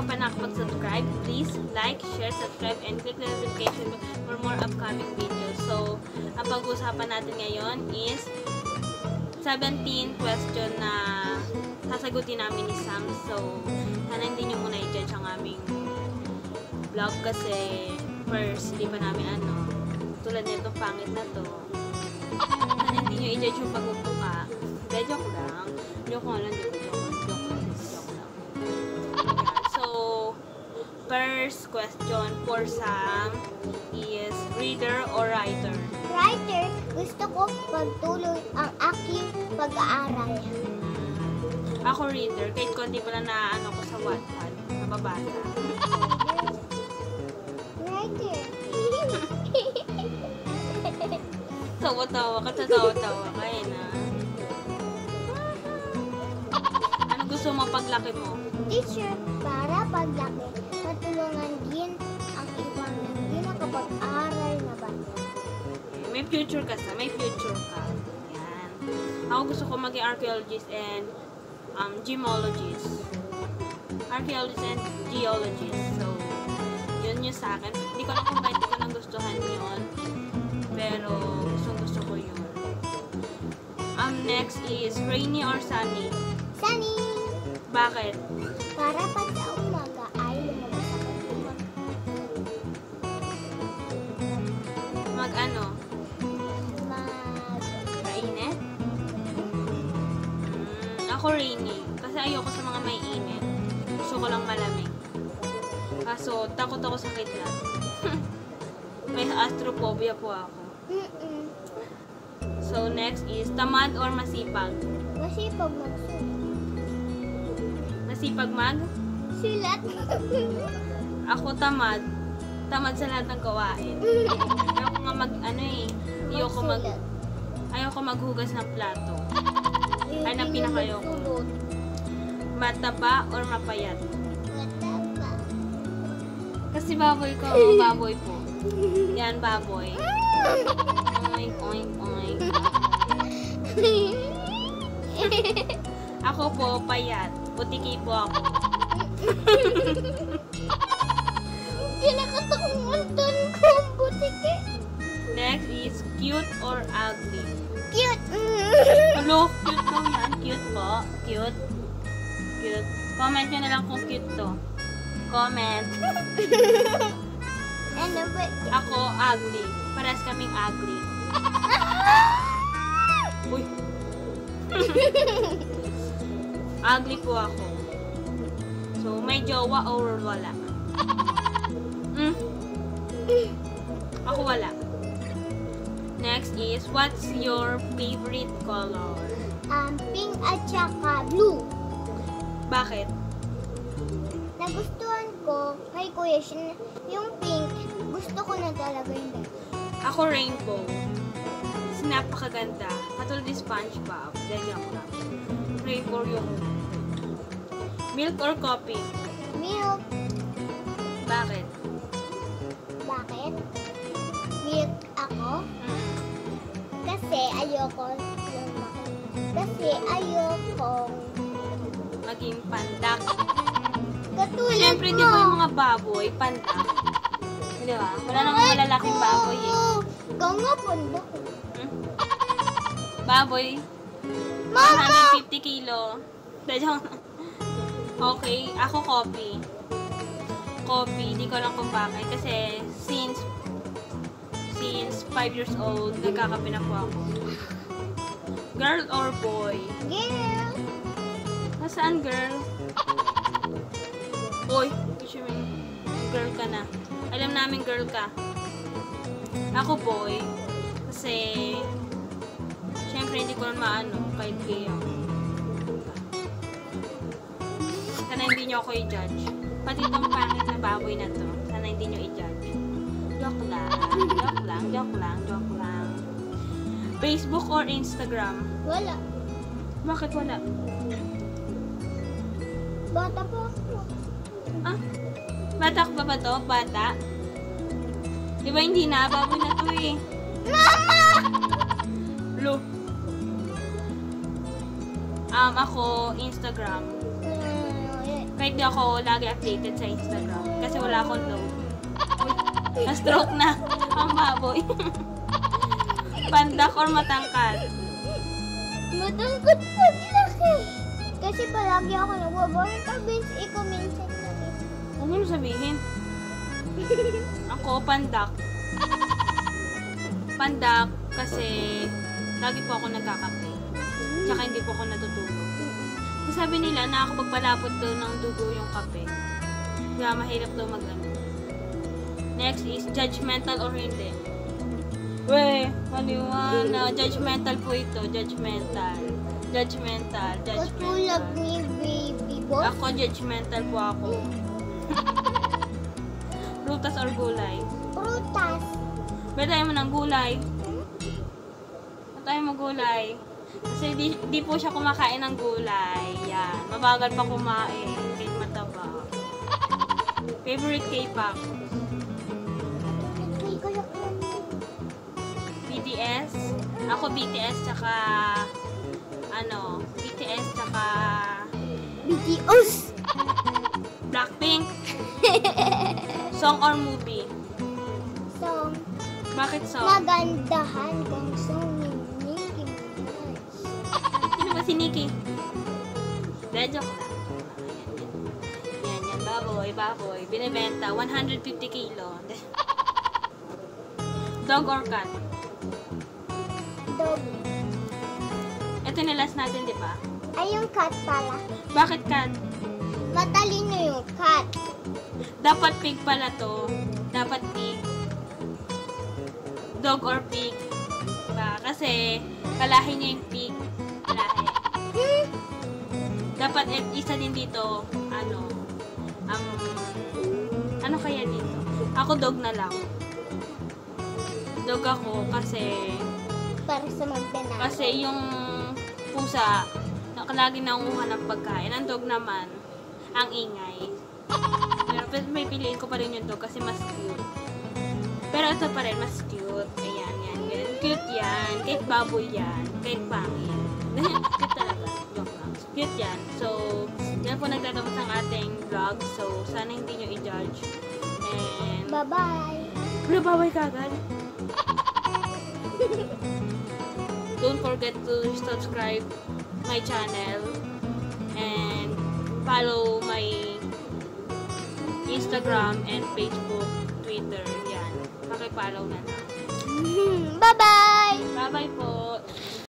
ka pa nakapag-subscribe, please like, share, subscribe, and click the notification bell for more upcoming videos. So, ang pag-uusapan natin ngayon is 17 question na sasagutin namin ni Sam. So, sana hindi nyo muna i-judge ang aming vlog kasi first, hindi pa namin tulad nito, pangit na to. Sana hindi nyo i-judge yung pagbubuka. Joke lang. Joke lang, di ba? Joke lang. So, first question for Sam is reader or writer? Writer, gusto ko pagtuloy ang aking pag-aaral. Ako reader, kahit konti pala na ko sa Wattpad, nababasa. Writer. Tawa-tawa ka, tatawa-tawa ka na. Ano gusto mo paglaki mo? Teacher, para paglaki, matulungan din ang ibang hindi nakapag-aral na bata. May future ka may future ka. Yan. Ako gusto ko maging archaeologist and gemologist. Archaeologist and geologist. So, yun yung sa akin. Hindi ko na kung bakit ko nang gustuhan yun. Pero, gusto ko yun. Next is rainy or sunny? Sunny! Bakit? Para pag sa umaga ay lumabas ako Mainit? Ako rainy. Kasi ayoko sa mga may init. Gusto ko lang malamig. Kaso, takot ako sa kidlat. May astrophobia po ako. So, next is tamad or masipag? Masipag magsulat. Masipag mag? Sulat. Ako tamad. Tamad sa lahat ng gawain. Ayoko nga ayoko maghugas ng plato. Ay, na pinakayoko. Mataba or mapayat? Mataba. Kasi baboy ko. Baboy po. Yan, baboy. Oink, oink, oink. Ako po, payat. Butiki po ako. Kinakatakutan ko ang butiki. Next is cute or ugly? Cute. Hello, cute daw yan. Cute po. Cute. Cute. Comment nyo na lang kung cute to. Comment. Ano ba? Ako, ugly. Parehas kaming ugly. Uy. Ugly po ako. So, may jowa or wala? Ako wala. Next is, what's your favorite color? Pink at saka blue. Bakit? Nagustuhan ko kay Kuya Shin, yung pink, gusto ko na talaga yung dati. Ako rainbow. Kasi napakaganda. Katulad ni SpongeBob. Ganyan ko lang. Rainbow yung milk or coffee? Milk. Bakit? Bakit? Milk ako? Kasi ayoko Maging pandak. katulad Siyempre, di ba yung mga baboy, pandak? Di ba? Wala namang malalaking baboy eh. Ikaw nga, pundok. Baboy, Mama! 150 kilo. Okay, ako coffee. Coffee, di ko lang kung bakit. Kasi since 5 years old, nagkakape na po ako. Girl or boy? Girl! Nasaan girl? Boy, which you mean? Girl ka na. Alam namin girl ka. Ako boy. Kasi, syempre hindi ko na kahit gay ako. Sana hindi nyo ako i-judge. Pati itong pangit na baboy na to. Sana hindi nyo i-judge. Joke lang. Joke lang. Joke lang. Joke lang. Facebook or Instagram? Wala. Bakit wala? Bata po ako. Ah? Bata ka pa ba to? Bata? Di ba hindi na? Baboy na to eh. Mama! Lo. Ako, Instagram. Kahit di ako lagi updated sa Instagram. Kasi wala akong load. Na-stroke na ang baboy. Pandak or matangkad? Matangkad paglaki. Kasi palagi ako nagbabayan tapos ikaw minsan lagi. Huwag mo sabihin. Ako, pandak. Pandak kasi lagi po ako nagkakape. Tsaka hindi po ako natutulog. Sabi nila nakakapagpalapot daw ng dugo yung kape. Kaya mahirap daw mag-ano. Next is judgmental or hindi. Weh, maliwana. Judgmental po ito. Judgmental. Katulad ni Baby Boss. Ako, judgmental po ako. Prutas or gulay? Prutas. Pwede tayo mo ng gulay. Pwede tayo mo gulay. Kasi di po siya kumakain ng gulay. Yan. Mabagal pa kumain. Kahit mataba. Favorite K-pop? BTS? Ako BTS tsaka BTS tsaka BTS. Blackpink. Song or movie? Song. Bakit song? Magandahan kong song ni Nicki Minaj. Sino ba si Nicki? Joke lang. Yan. Baboy. Binibenta. 150 kilo. Dog or cat? Dog. Ito nilas natin, di ba? Ay, yung cat pala. Bakit cat? Matalino yung cat. Dapat pig pala to. Dapat pig. Dog or pig. Diba? Kasi, kalahi niya yung pig. Kalahi. Dapat isa din dito, ano kaya dito? Ako dog na lang. Dog ako kasi Para sa magdanalo. kasi yung pusa, lagi nangunguha ng pagkain. Ang dog naman, ang ingay. Pero may piliin ko pa rin yung dog kasi mas cute. Pero ito pa rin, mas cute. Ayan. Cute yan. Kahit baboy yan. Kahit pangin. Cute talaga. Joke lang. Cute yan. So, yan po nagtatapos ang ating vlog. So, sana hindi nyo i-judge. And, Bye-bye. bye-bye kagad. Don't forget to subscribe my channel and follow my Instagram and Facebook, Twitter. Yan. Paki-follow na lang. Bye-bye.